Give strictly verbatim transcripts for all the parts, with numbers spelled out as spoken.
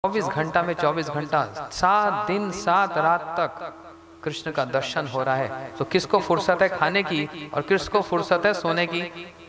चौबीस घंटा में चौबीस घंटा सात दिन सात रात तक कृष्ण का दर्शन हो रहा है, तो किसको फुर्सत है खाने की और किसको फुर्सत है सोने की?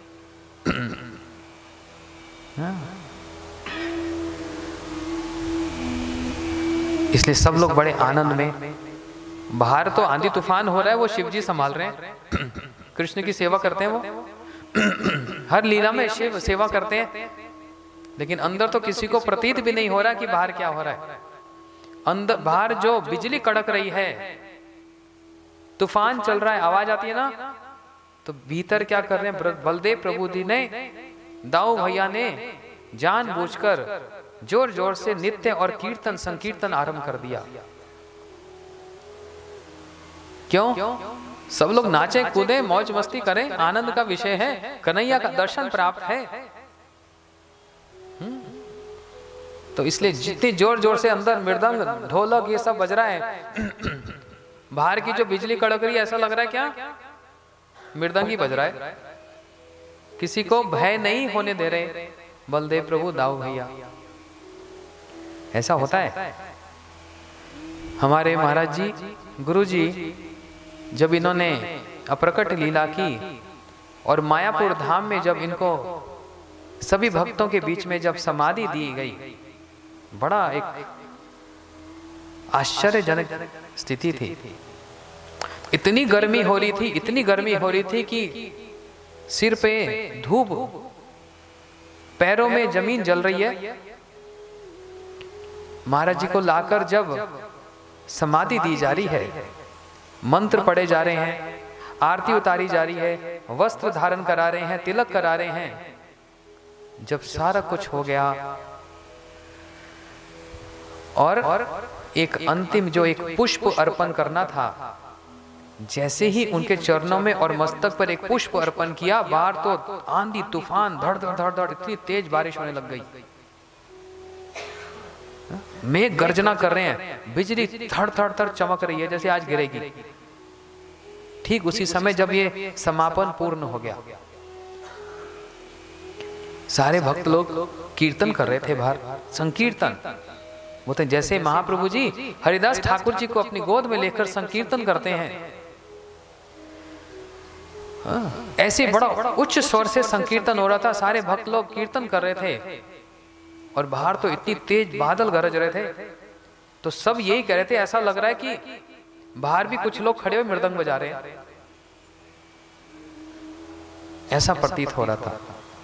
इसलिए सब लोग बड़े आनंद में, बाहर तो आंधी तूफान हो रहा है, वो शिव जी संभाल रहे हैं, कृष्ण की सेवा करते हैं, वो हर लीला में शिव सेवा करते हैं, लेकिन अंदर तो किसी को प्रतीत भी नहीं हो रहा कि बाहर क्या हो रहा है। अंदर बाहर जो बिजली कड़क रही है, तूफान चल रहा है, आवाज आती है ना, तो भीतर क्या कर रहे हैं? बलदेव प्रभु जी ने, दाऊ भैया ने जानबूझकर जोर जोर से नित्य और कीर्तन संकीर्तन आरंभ कर दिया। क्यों? सब लोग नाचे कूदे मौज मस्ती करें, आनंद का विषय है, कन्हैया का दर्शन प्राप्त है। तो इसलिए जितनी जोर जोर से अंदर मृदंग ढोलक ये सब बज रहा है, बाहर की जो बिजली कड़क रही है, ऐसा लग रहा है क्या मृदंग ही बज रहा है। किसी को भय नहीं होने दे रहे बलदेव प्रभु दाऊ भैया। ऐसा होता है। हमारे महाराज जी गुरु जी जब इन्होंने अप्रकट लीला की और मायापुर धाम में जब इनको सभी भक्तों के बीच में जब समाधि दी गई, बड़ा एक आश्चर्यजनक स्थिति थी। इतनी गर्मी हो रही थी, इतनी गर्मी हो रही थी कि सिर पे धूप, पैरों में जमीन जल रही है। महाराज जी को लाकर जब समाधि दी जा रही है, मंत्र पढ़े जा रहे हैं, आरती उतारी जा रही है, वस्त्र धारण करा रहे हैं, तिलक करा रहे हैं, जब सारा कुछ हो गया और एक अंतिम जो एक पुष्प अर्पण करना था, जैसे ही उनके चरणों में और मस्तक पर एक पुष्प अर्पण किया, बाहर तो आंधी तूफान धड़ धड़ धड़ धड़ इतनी तेज बारिश होने लग गई, मेघ गर्जना कर रहे हैं, बिजली थड़ थड़ थड़ चमक रही है जैसे आज गिरेगी। ठीक उसी समय जब ये समापन पूर्ण हो गया, सारे भक्त लोग कीर्तन कर रहे थे बाहर, संकीर्तन। वो तो जैसे महाप्रभु जी हरिदास ठाकुर जी को अपनी गोद में लेकर संकीर्तन करते हैं, ऐसे बड़ा उच्च स्वर से संकीर्तन हो रहा था, सारे भक्त लोग कीर्तन कर रहे थे और बाहर तो इतनी तेज बादल गरज रहे थे। तो सब यही कह रहे थे, ऐसा लग रहा है कि बाहर भी कुछ लोग खड़े हुए मृदंग बजा रहे हैं, ऐसा प्रतीत हो रहा था।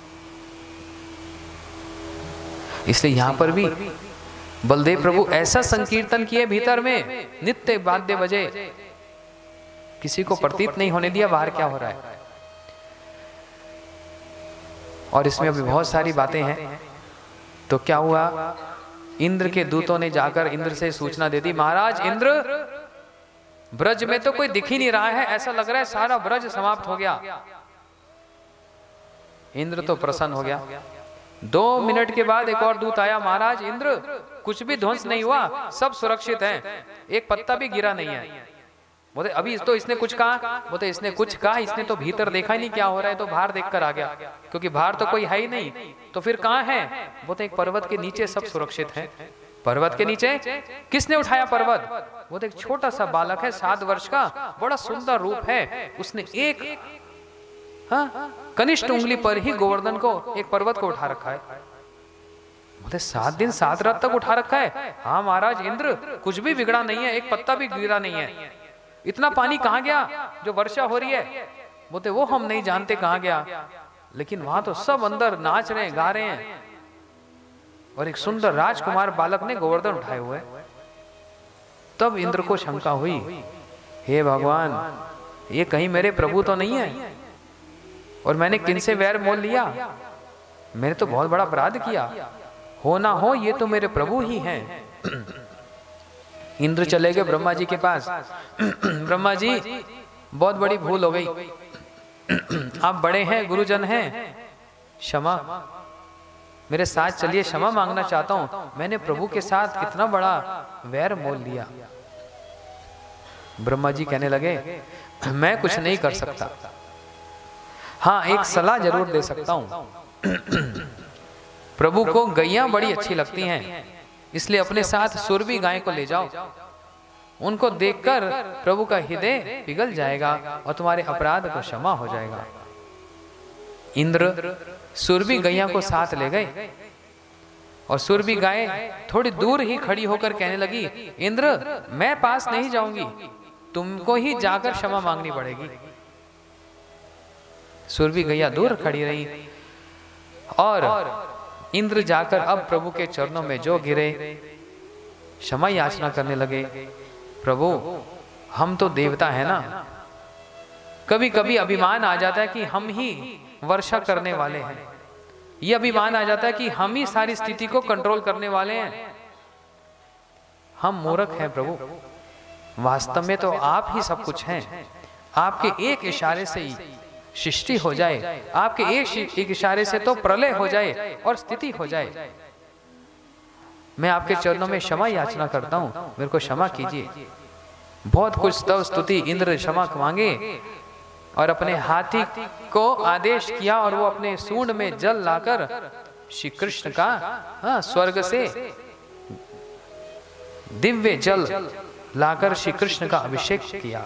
इसलिए यहां पर भी बलदेव प्रभु ऐसा संकीर्तन किए भीतर में, नित्य वाद्य बजे, किसी को प्रतीत नहीं होने दिया बाहर क्या हो रहा है। और इसमें अभी बहुत सारी बातें हैं। तो क्या हुआ, इंद्र के दूतों ने जाकर इंद्र से सूचना दे दी, महाराज इंद्र, ब्रज में तो कोई दिख ही नहीं रहा है, ऐसा लग रहा है सारा ब्रज समाप्त हो गया। इंद्र तो प्रसन्न हो गया। दो मिनट के बाद एक और दूत आया, महाराज इंद्र, कुछ भी ध्वंस नहीं हुआ, सब सुरक्षित है, एक पत्ता भी गिरा नहीं है। बोले अभी तो इसने कुछ कहा, बोले इसने कुछ कहा, इसने तो भीतर देखा ही नहीं क्या हो रहा है, तो बाहर देखकर आ गया, क्योंकि बाहर तो कोई है ही नहीं। तो फिर कहाँ है? बोले एक पर्वत के नीचे सब सुरक्षित है। पर्वत के नीचे? किसने उठाया पर्वत? बोले एक छोटा सा बालक है, सात वर्ष का, बड़ा सुंदर रूप है, उसने एक हाँ कनिष्ठ उंगली पर ही गोवर्धन को, एक पर्वत को उठा रखा है। बोले सात दिन सात रात तक उठा रखा है? हाँ महाराज इंद्र, कुछ भी बिगड़ा नहीं है, एक पत्ता भी गिरा नहीं है। इतना पानी कहाँ गया जो वर्षा हो रही है? बोले वो हम नहीं जानते कहाँ गया, लेकिन वहां तो सब अंदर नाच रहे हैं, गा रहे हैं, और एक सुंदर राजकुमार बालक ने गोवर्धन उठाए हुए। तब इंद्र को शंका हुई, हे भगवान, ये कहीं मेरे प्रभु तो नहीं है, और मैंने किनसे वैर मोल लिया? मैंने तो बहुत बड़ा अपराध किया, हो ना हो ये तो मेरे प्रभु ही हैं। इंद्र चले गए ब्रह्मा जी के पास। ब्रह्मा जी, बहुत बड़ी भूल हो गई, आप बड़े हैं, गुरुजन हैं, क्षमा, मेरे साथ चलिए, क्षमा मांगना चाहता हूं, मैंने प्रभु के साथ कितना बड़ा वैर मोल लिया। ब्रह्मा जी कहने लगे, मैं कुछ नहीं कर सकता, हाँ एक सलाह जरूर दे सकता हूं। प्रभु को गैया बड़ी अच्छी लगती हैं, इसलिए अपने साथ सुरभि गाय को ले जाओ। उनको देखकर प्रभु का हृदय पिघल जाएगा और तुम्हारे अपराध को क्षमा हो जाएगा। इंद्र सुरभि गैया को साथ ले गए और सुरभि गाय थोड़ी दूर ही खड़ी होकर कहने लगी, इंद्र मैं पास नहीं जाऊंगी, तुमको ही जाकर क्षमा मांगनी पड़ेगी। सुरभि गैया दूर खड़ी रही और इंद्र जाकर अब प्रभु के चरणों में जो गिरे, क्षमा याचना करने लगे। प्रभु हम तो देवता है ना, कभी कभी अभिमान आ जाता है कि हम ही वर्षा करने वाले हैं, ये अभिमान आ जाता है कि हम ही सारी स्थिति को कंट्रोल करने वाले हैं। हम मूर्ख हैं प्रभु, वास्तव में तो आप ही सब कुछ हैं। आपके एक इशारे से ही सृष्टि हो जाए, आपके एक एक इशारे से तो प्रलय हो जाए और स्थिति हो जाए। मैं आपके चरणों में क्षमा याचना करता हूं, मेरे को क्षमा कीजिए। बहुत कुछ स्तव स्तुति इंद्र क्षमा मांगे और अपने हाथी को आदेश किया और वो अपने सूंड में जल लाकर श्री कृष्ण का हाँ, स्वर्ग से दिव्य जल लाकर श्री कृष्ण का अभिषेक किया।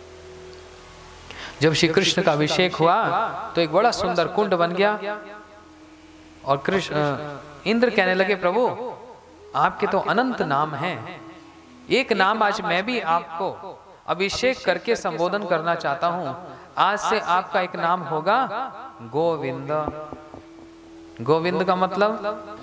जब श्री कृष्ण का अभिषेक हुआ तो एक बड़ा सुंदर कुंड बन गया और कृष्ण इंद्र कहने लगे, प्रभु आपके तो अनंत नाम हैं, एक नाम आज मैं भी आपको अभिषेक करके संबोधन करना चाहता हूं। आज से आपका एक नाम होगा गोविंद। गोविंद का मतलब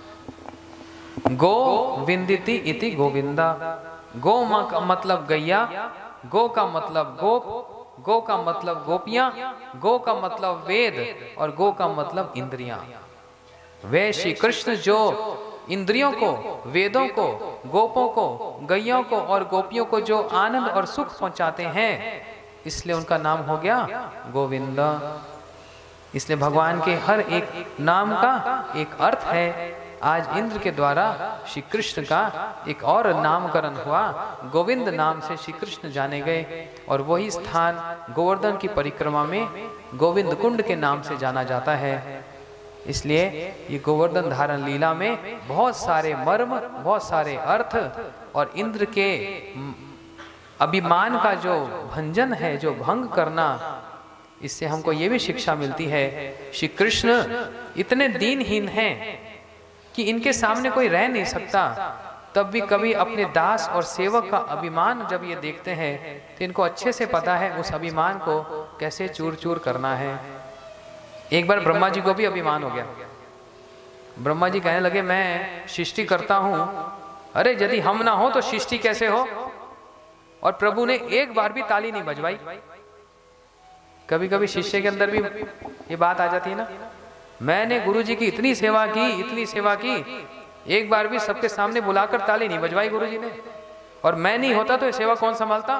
गो विंदिति इति गोविंदा। गो का मतलब गैया, गो का मतलब गोप, गो का मतलब गोपियां, गो का मतलब वेद और गो का मतलब इंद्रियां। वे श्री कृष्ण जो इंद्रियों को, वेदों को, गोपों को, गैयों को और गोपियों को जो आनंद और सुख पहुंचाते हैं, इसलिए उनका नाम हो गया गोविंद। इसलिए भगवान के हर एक नाम का एक अर्थ है। आज इंद्र के द्वारा श्री कृष्ण का एक और नामकरण हुआ, गोविंद नाम से श्री कृष्ण जाने गए और वही स्थान गोवर्धन की परिक्रमा में गोविंद कुंड के नाम से जाना जाता है। इसलिए ये गोवर्धन धारण लीला में बहुत सारे मर्म, बहुत सारे अर्थ और इंद्र के अभिमान का जो भंजन है, जो भंग करना, इससे हमको ये भी शिक्षा मिलती है श्री कृष्ण इतने दीनहीन हैं कि इनके सामने कोई रह नहीं सकता, तब भी कभी अपने दास और सेवक का अभिमान जब ये देखते हैं तो इनको अच्छे से पता है उस अभिमान को कैसे चूर चूर करना है। एक बार ब्रह्मा जी को भी अभिमान हो गया। ब्रह्मा जी कहने लगे, मैं सृष्टि करता हूं, अरे यदि हम ना हो तो सृष्टि कैसे हो। और प्रभु ने एक बार भी ताली नहीं बजवाई। कभी कभी शिष्य के अंदर भी ये बात आ जाती है ना, मैंने गुरु जी की इतनी सेवा की, इतनी सेवा की, एक बार भी सबके सामने बुलाकर ताली नहीं बजवाई गुरु जी ने, और मैं नहीं होता तो ये सेवा कौन संभालता।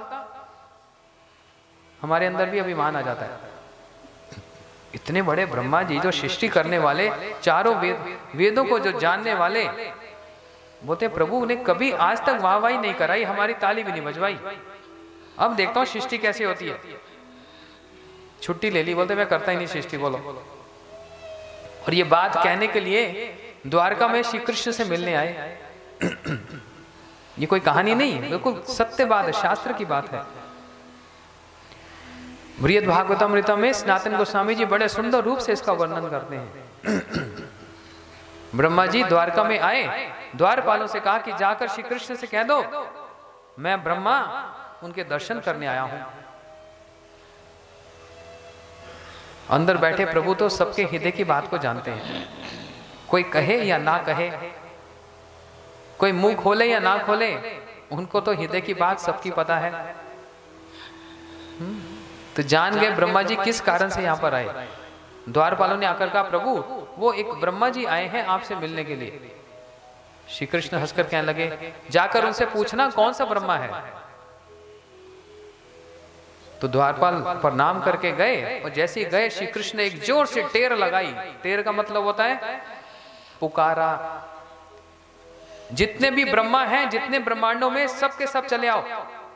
हमारे अंदर भी अभिमान आ जाता है। इतने बड़े ब्रह्मा जी जो सृष्टि करने वाले, चारों वेद वेदों को जो जानने वाले, बोलते प्रभु ने कभी आज तक वाहवाही नहीं कराई, हमारी ताली भी नहीं बजवाई। अब देखता हूं सृष्टि कैसे होती है। छुट्टी ले ली, बोलते मैं करता ही नहीं सृष्टि, बोलो। और ये बात कहने के लिए द्वारका में श्री कृष्ण से मिलने आए। ये कोई कहानी नहीं है, बिल्कुल सत्य बात है, शास्त्र की बात है। बृहद भागवतामृता में सनातन गोस्वामी जी बड़े सुंदर रूप से इसका वर्णन करते हैं। ब्रह्मा जी द्वारका में आए, द्वारपालों से कहा कि जाकर श्री कृष्ण से कह दो मैं ब्रह्मा उनके दर्शन करने आया हूं। अंदर बैठे प्रभु तो सबके हृदय की बात को जानते हैं, कोई कहे या ना कहे, कोई मुंह खोले या ना खोले, उनको तो हृदय की बात सबकी पता है। तो जान गए ब्रह्मा जी किस कारण से यहाँ पर आए। द्वारपालों ने आकर कहा प्रभु वो एक ब्रह्मा जी आए हैं आपसे मिलने के लिए। श्री कृष्ण हंसकर कहने लगे, जाकर उनसे पूछना कौन सा ब्रह्मा है। तो द्वारपाल प्रणाम करके गए और जैसे ही गए श्री कृष्ण ने एक जोर से टेर लगाई। टेर का मतलब होता है पुकारा, जितने भी ब्रह्मा हैं, जितने ब्रह्मांडों में, सबके सब चले आओ।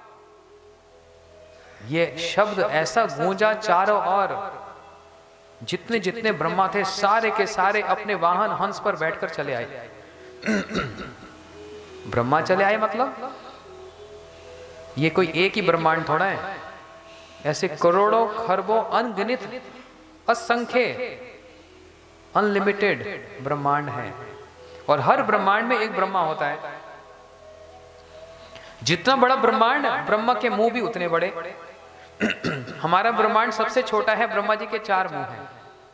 ये शब्द ऐसा गूंजा चारों ओर, जितने जितने ब्रह्मा थे सारे के सारे अपने वाहन हंस पर बैठकर चले आए। ब्रह्मा चले आए मतलब ये कोई एक ही ब्रह्मांड थोड़ा है, ऐसे करोड़ों खरबों अनगिनत असंख्य अनलिमिटेड ब्रह्मांड है, और हर ब्रह्मांड में एक ब्रह्मा होता है। जितना बड़ा ब्रह्मांड, ब्रह्मा के मुंह भी उतने बड़े। हमारा ब्रह्मांड सबसे छोटा है, ब्रह्मा जी के चार मुंह हैं।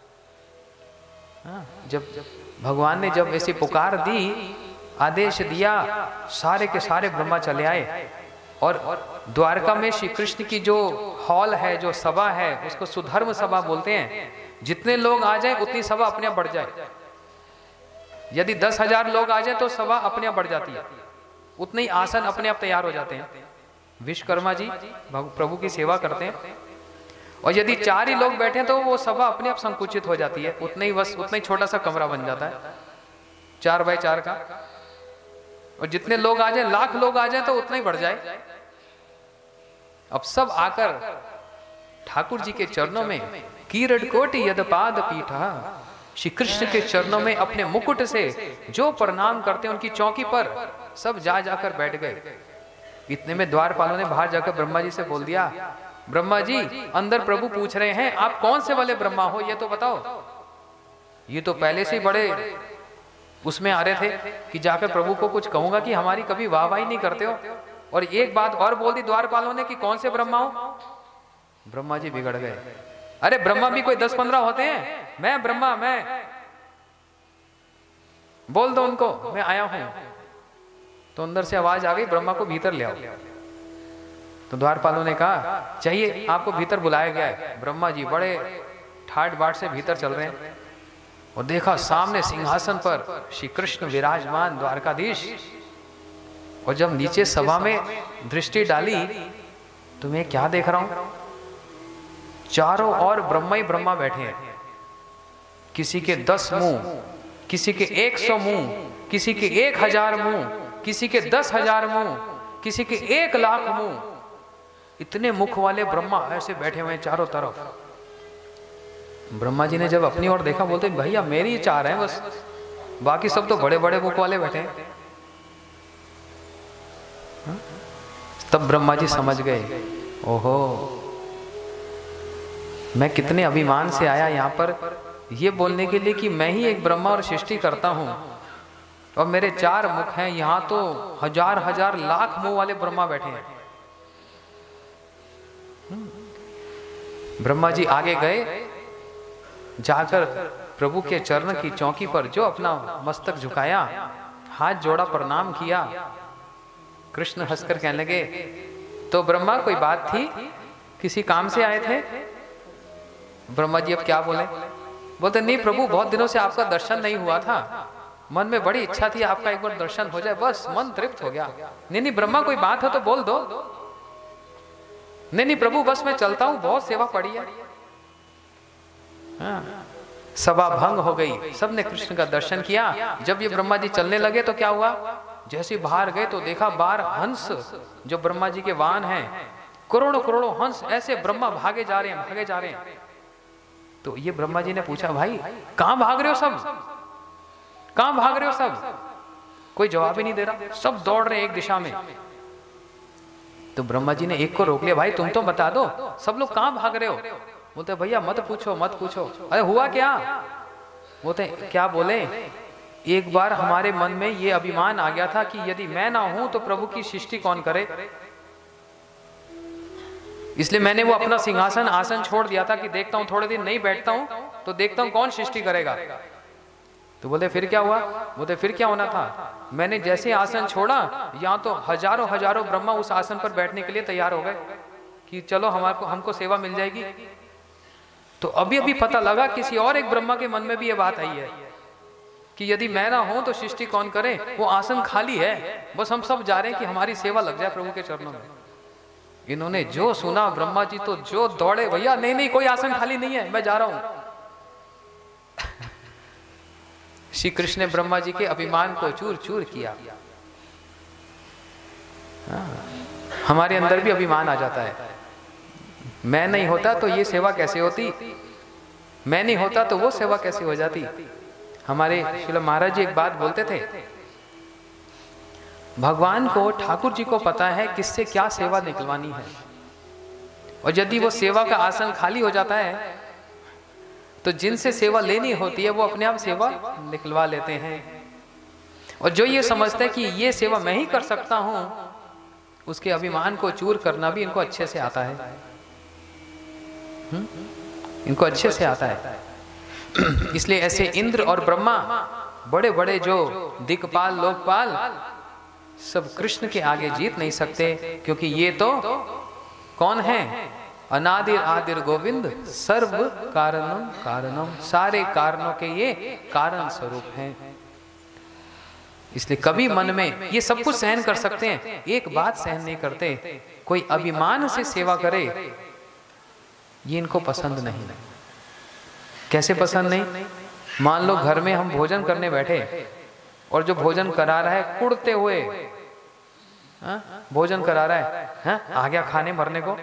हाँ, जब भगवान ने जब ऐसी पुकार दी, आदेश दिया, सारे के सारे ब्रह्मा चले आए। और द्वारका में श्री कृष्ण की जो हॉल है, जो सभा है, उसको सुधर्म सभा बोलते हैं। जितने लोग आ जाए उतनी सभा अपने आप बढ़ जाए। यदि दस हजार लोग आ जाए तो सभा अपने आप बढ़ जाती है, उतने ही आसन अपने आप तैयार हो जाते हैं। विश्वकर्मा जी प्रभु की सेवा करते हैं, और यदि चार ही लोग बैठे तो वो सभा अपने आप संकुचित हो जाती है, उतने ही बस उतना ही छोटा सा कमरा बन जाता है, चार बाय चार का। और जितने लोग आ जाए, लाख लोग आ जाए तो उतना ही बढ़ जाए। अब सब आकर ठाकुर जी के चरणों में कीरट कोटि यदपाद पीठा, श्री कृष्ण के चरणों में अपने मुकुट से जो प्रणाम करते हैं, उनकी चौकी पर सब जा जाकर बैठ गए। इतने में द्वारपालों ने बाहर जाकर ब्रह्मा जी से बोल दिया, ब्रह्मा जी अंदर प्रभु पूछ रहे हैं, आप कौन से वाले ब्रह्मा हो, ये तो बताओ। ये तो पहले से ही बड़े उसमें आ रहे थे कि जाकर प्रभु को कुछ कहूंगा कि हमारी कभी वाहवाही नहीं करते हो। और एक बात और बोल दी द्वारपालों ने कि कौन से ब्रह्मा हो। ब्रह्मा जी बिगड़ गए, अरे ब्रह्मा भी कोई दस पंद्रह होते हैं, मैं ब्रह्मा, मैं बोल दो उनको मैं आया हूं। तो अंदर से आवाज आ गई, ब्रह्मा को भीतर ले आओ। तो द्वारपालों ने कहा, चाहिए आपको भीतर बुलाया गया है। ब्रह्मा जी बड़े ठाट बाट से भीतर चल रहे हैं, और देखा सामने सिंहासन पर श्री कृष्ण विराजमान द्वारकाधीश। और जब नीचे सभा में दृष्टि डाली तो मैं क्या देख रहा हूं, चारों ओर ब्रह्मा ही ब्रह्मा बैठे हैं। किसी के दस मुंह, किसी के एक सौ मुंह, किसी के एक हजार मुंह, किसी के दस हजार मुंह, किसी के एक लाख मुंह। इतने मुख वाले ब्रह्मा ऐसे बैठे हुए हैं चारों तरफ। ब्रह्मा जी ने जब अपनी ओर देखा, बोलते भैया मेरी ही चार हैं बस, बाकी सब तो बड़े बड़े मुख वाले बैठे हैं। तब ब्रह्मा जी समझ गए, ओहो मैं कितने अभिमान से आया यहाँ पर ये बोलने के लिए कि मैं ही एक ब्रह्मा और सृष्टि करता हूँ, और मेरे चार मुख हैं। यहाँ तो हजार हजार लाख मुंह वाले ब्रह्मा बैठे हैं। ब्रह्मा जी आगे गए, जाकर प्रभु के चरण की चौकी पर जो अपना मस्तक झुकाया, हाथ जोड़ा, प्रणाम किया। कृष्ण हंसकर कहने लगे, तो ब्रह्मा कोई बात थी, किसी काम से आए थे? ब्रह्मा जी अब क्या बोले? बोलते नहीं प्रभु, बहुत दिनों से आपका दर्शन नहीं हुआ था, मन में बड़ी इच्छा थी आपका एक बार दर्शन हो जाए, बस मन तृप्त हो गया। नहीं नहीं ब्रह्मा कोई बात है तो बोल दो। नहीं नहीं प्रभु बस मैं चलता हूं, बहुत सेवा पड़ी है। हाँ। सभा भंग हो गई, सबने कृष्ण का दर्शन किया। जब ये ब्रह्मा जी चलने लगे तो क्या हुआ, जैसे बाहर गए तो देखा बाहर हंस, जो ब्रह्मा जी के वाहन हैं, करोड़ों करोड़ों हंस ऐसे ब्रह्मा भागे जा रहे हैं, भागे जा रहे हैं। तो ये ब्रह्मा जी ने पूछा, भाई कहां भाग रहे हो सब, कहां भाग रहे हो सब? कोई जवाब ही नहीं दे रहा, सब दौड़ रहे हैं एक दिशा में। तो ब्रह्मा जी ने एक को रोक लिया, भाई तुम तो बता दो सब लोग कहां भाग रहे हो? बोलते भैया मत पूछो मत पूछो। अरे हुआ क्या? बोलते क्या बोले, एक बार हमारे मन में ये अभिमान आ गया था कि यदि मैं ना हूं तो प्रभु की सृष्टि कौन करे, इसलिए मैंने वो अपना सिंहासन आसन छोड़ दिया था कि देखता हूं थोड़े दिन नहीं बैठता हूं तो देखता हूं कौन सृष्टि करेगा। तो बोले फिर क्या हुआ? बोले फिर क्या होना था, मैंने जैसे आसन छोड़ा यहाँ तो हजारों हजारों ब्रह्मा उस आसन पर बैठने के लिए तैयार हो गए कि चलो हमारे को हमको सेवा मिल जाएगी। तो अभी अभी पता लगा किसी और एक ब्रह्मा के मन में भी ये बात आई है कि यदि मैं ना हूं तो सृष्टि कौन करे, वो आसन खाली है, बस हम सब जा रहे हैं कि हमारी सेवा लग जाए प्रभु के चरणों में। इन्होंने जो सुना ब्रह्मा जी तो जो दौड़े, भैया नहीं नहीं कोई आसन खाली नहीं है, मैं जा रहा हूं। श्री कृष्ण ने ब्रह्मा जी के अभिमान को चूर चूर किया। हमारे अंदर भी अभिमान आ जाता है, मैं नहीं होता तो ये सेवा कैसे होती, मैं नहीं होता तो वो सेवा कैसे हो जाती। हमारे श्रील महाराज जी एक बात बोलते थे, भगवान को, ठाकुर जी को पता है किससे क्या सेवा निकलवानी है, और यदि वो सेवा का आसन खाली हो जाता है तो जिनसे सेवा लेनी होती है वो अपने आप सेवा निकलवा लेते हैं। और जो ये समझते हैं कि ये सेवा मैं ही कर सकता हूं, उसके अभिमान को चूर करना भी इनको अच्छे से आता है। हुँ? इनको अच्छे से आता है। इसलिए ऐसे इंद्र और ब्रह्मा, बड़े बड़े जो दिक्पाल लोकपाल, सब कृष्ण के आगे जीत नहीं सकते, क्योंकि ये तो कौन है? अनादिर आदिर गोविंद, सर्व कारणम कारणम, सारे कारणों के ये कारण स्वरूप हैं। इसलिए कभी मन में ये सब कुछ सहन कर सकते हैं, एक बात सहन नहीं करते, कोई अभिमान से सेवा करे, ये इनको पसंद नहीं। कैसे पसंद नहीं? मान लो घर में हम भोजन करने बैठे और जो भोजन करा रहा है कुड़ते हुए, हा? भोजन करा रहा है, हा? आ गया खाने भरने को,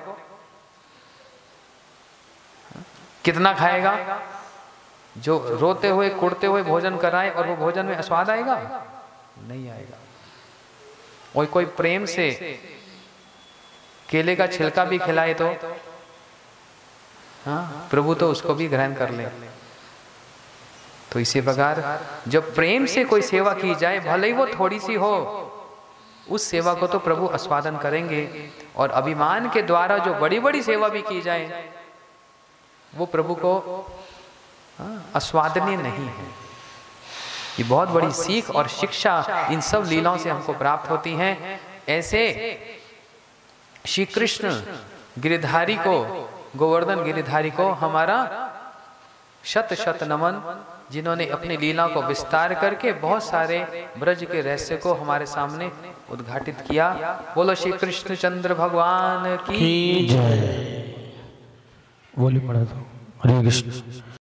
कितना खाएगा? जो रोते हुए कुड़ते हुए भोजन कराए और वो भोजन में स्वाद आएगा? नहीं आएगा। और कोई प्रेम से केले का छिलका भी खिलाए तो हाँ, प्रभु तो उसको भी ग्रहण कर ले। तो इसी प्रकार जब प्रेम से कोई सेवा की जाए, भले ही वो थोड़ी सी हो, उस सेवा को तो प्रभु आस्वादन करेंगे। और अभिमान के द्वारा जो बड़ी बड़ी सेवा भी की जाए, वो प्रभु को आस्वादनीय नहीं है। ये बहुत बड़ी सीख और शिक्षा इन सब लीलाओं से हमको प्राप्त होती हैं। ऐसे श्री कृष्ण गिरिधारी को, गोवर्धन गिरिधारी को हमारा शत शत नमन, जिन्होंने अपनी लीला को विस्तार करके बहुत सारे ब्रज के रहस्य को हमारे सामने उद्घाटित किया। बोलो श्री कृष्ण चंद्र भगवान की जय। वॉल्यूम बढ़ा दो। हरे कृष्ण।